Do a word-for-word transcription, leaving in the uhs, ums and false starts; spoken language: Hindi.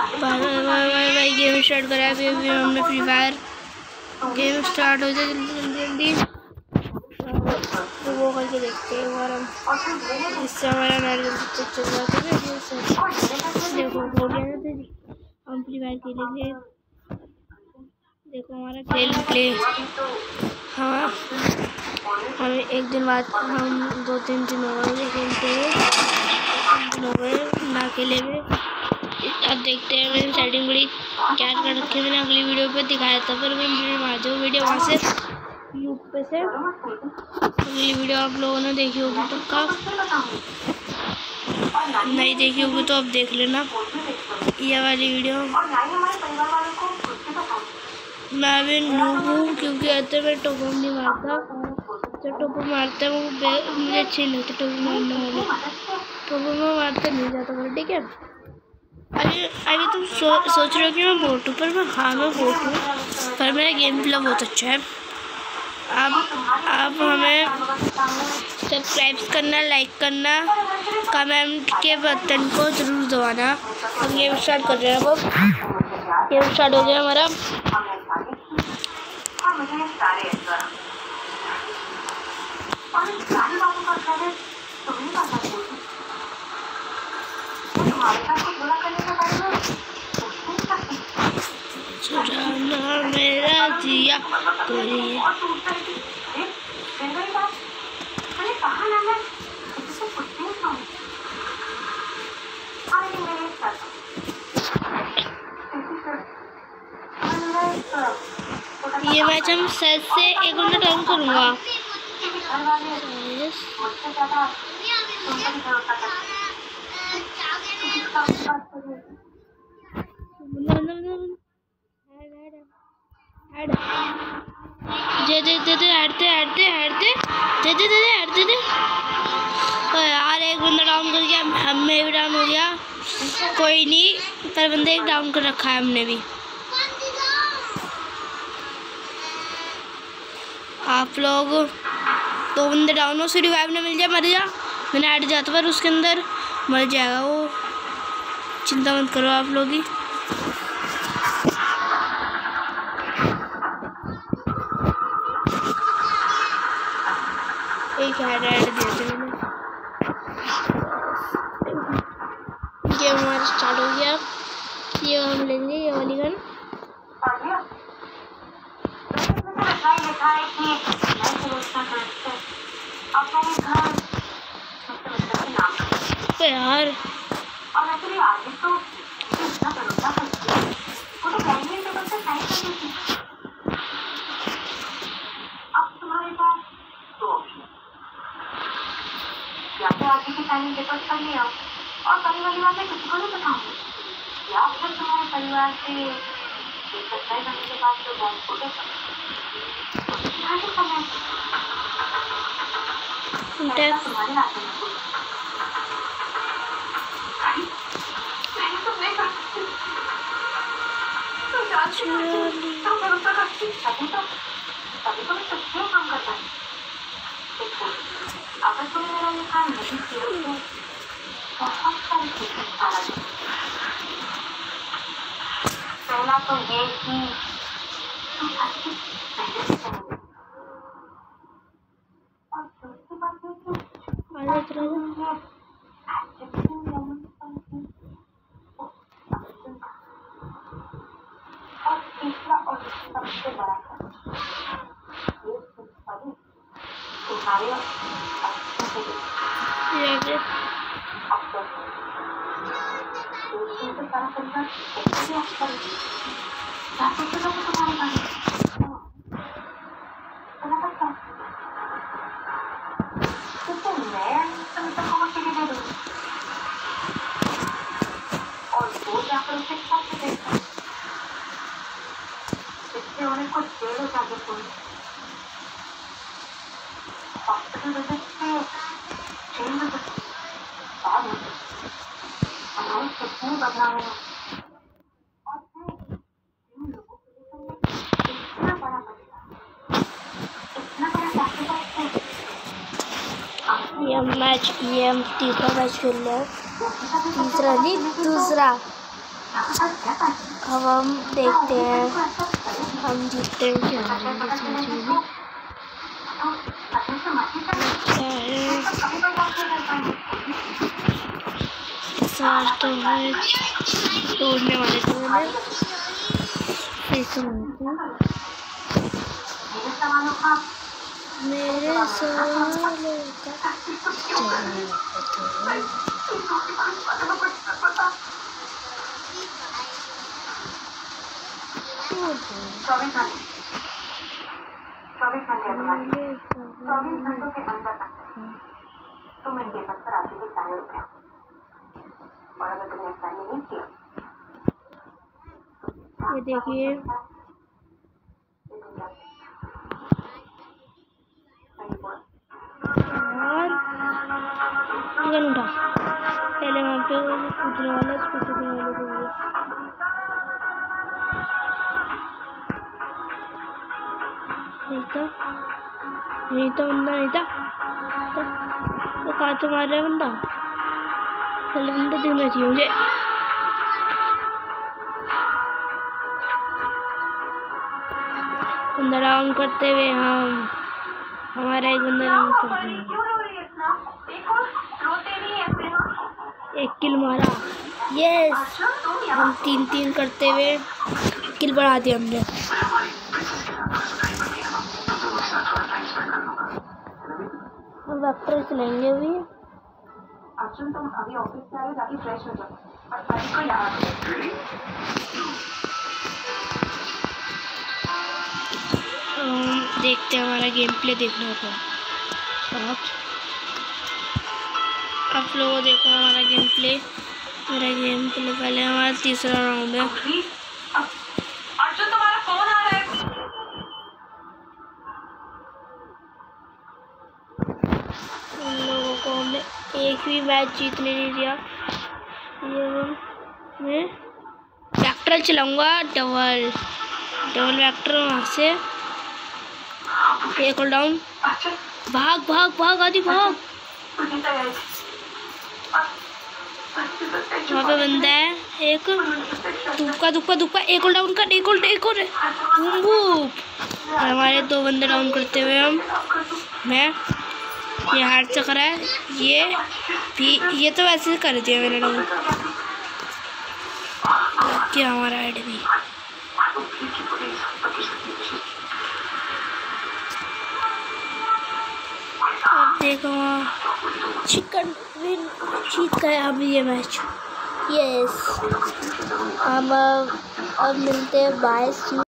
भाई भाई भाई गेम स्टार्ट करा है अभी अभी हमने फ्री फायर। गेम स्टार्ट हो जाए जल्दी जल्दी जल्दी तो वो करके देखते हैं और हम इससे हमारा नेट जल्दी चल जाता है। देखो हो गया ना दीदी, हम फ्री फायर खेलेंगे। देखो हमारा खेल प्ले, हाँ हमें एक दिन बाद हम दो तीन दिन हो गए खेलते हुए, दिन हो गए ना खेले हुए। अब देखते हैं मैंने सेटिंग बड़ी क्या कर रखी है, मैंने अगली वीडियो पे दिखाया था पर मैं वीडियो मार दूँ वीडियो वहाँ से यूट्यूब पे से। अगली वीडियो आप लोगों ने देखी होगी तो कब नहीं देखी होगी तो अब देख लेना ये वाली वीडियो। मैं भी नूब हूँ क्योंकि ऐसे मैं टोपो नहीं मारता, तो टोपो मारते हैं वो मुझे अच्छी नहीं लगती। टोपो मारने वाले टोपो में मारते नहीं जाता बोल ठीक है। अभी अभी तुम सो, सोच रहे हो कि मैं बोट हूँ, पर मैं हाँ मैं बोट हूँ, पर मेरा गेम प्ले बहुत अच्छा है। अब अब हमें सब्सक्राइब करना, लाइक करना, कमेंट के बटन को ज़रूर दबाना। हम गेम स्टार्ट कर रहे हैं। अब गेम स्टार्ट हो गया हमारा। चुराना मेरा जिया करिए ये मैच हम सेट से एक घंटा टाइम करूँगा। दे दे दे दे हटते हटते हटते दे दे दे दे हटते दे यार। एक बंदा डाउन कर गया, हमें भी डाउन हो गया। कोई नहीं, पर बंदे एक डाउन कर रखा है हमने भी। आप लोग दो बंदे डाउन हो, सूर्य वाइब ने मिल जाए मर जा। मैंने हट जाता पर उसके अंदर मर जाएगा वो, चिंता मत करो आप लोग ही। एक हेड हेड देते मैंने। गेम हमारा स्टार्ट हो गया। ये हम लेंगे ये वाली गन। तो यार या तो आगे की टाइमिंग पेपर कर लिया और परिवार में किसी को नहीं बताऊंगी, या फिर तुम्हारे परिवार से एक सत्ताईस घंटे के बाद जो बॉम्ब फोड़े तुम्हारे हाथ में तो नहीं करती तभी तो तभी तो मैं सच्चे काम करता हूँ। देखो अगर तुमने मेरा ये काम नहीं किया तो बहुत सारी चीजें निकाला जाए। पहला तो ये कि तुम अच्छी पहले से समझो, और दूसरी बात ये कि और तीसरा और सबसे बड़ा ये तुम्हारे और वो जाकर उसे सबसे देखता इससे उन्हें कुछ देर हो जाके कोई हॉस्पिटल विजिट से ट्रेन विजिट बाद में हमारे कितने बदलाव हैं और फिर इन लोगों के लिए इतना बड़ा बदलाव, इतना बड़ा सैक्रिफाइस है। ये मैच ये हम तीसरा मैच खेल रहे हैं, तीसरा नहीं दूसरा अब हम देखते हैं हम जीतते हैं क्या हारेंगे इस मैच में भी। सार तो है तोड़ने वाले थे मैंने फिर से मेरे सवालों का चौबीस घंटे चौबीस घंटे चौबीस घंटों के अंदर तुम इन पेपर पर आगे के टाइम पे और अगर तुमने ऐसा नहीं किया ये देखिए और गन उठा पहले वहाँ पे कूदने वाला इसको कूदने वाले को दिया नहीं था नहीं था बंदा नहीं था तो कहाँ तो मार रहा है बंदा पहले बंदा दिखना चाहिए मुझे बंदा डाउन करते हुए हम हमारा एक बंदा डाउन करते हैं एक किल मारा यस हम तीन तीन करते हुए किल बढ़ा दिया हमने हम वेक्टर चलेंगे अभी अर्जुन तुम अभी ऑफिस से आए जाके फ्रेश हो जाओ और सभी को यहाँ देखते हैं हमारा गेम प्ले देखना होगा आप आप लोगों देखो हमारा गेम प्ले मेरा गेम प्ले पहले हमारा तीसरा राउंड है अर्जुन तुम्हारा फोन आ रहा है उन लोगों को हमने एक भी मैच जीतने नहीं दिया ये मैं वेक्टर चलाऊंगा डबल डबल वेक्टर वहाँ से एक और डाउन भाग भाग भाग आदि भाग वहाँ पे बंदा है एक दुक्का दुक्का दुक्का एक और डाउन कर एक और एक और बूम बूम हमारे दो बंदे डाउन करते हुए हम मैं ये हार्ड से करा है ये भी ये तो वैसे ही कर दिया मैंने डाउन क्या हमारा हेड भी अब देखो चिकन विन जीत गए हम ये मैच यस हम अब मिलते हैं बाईस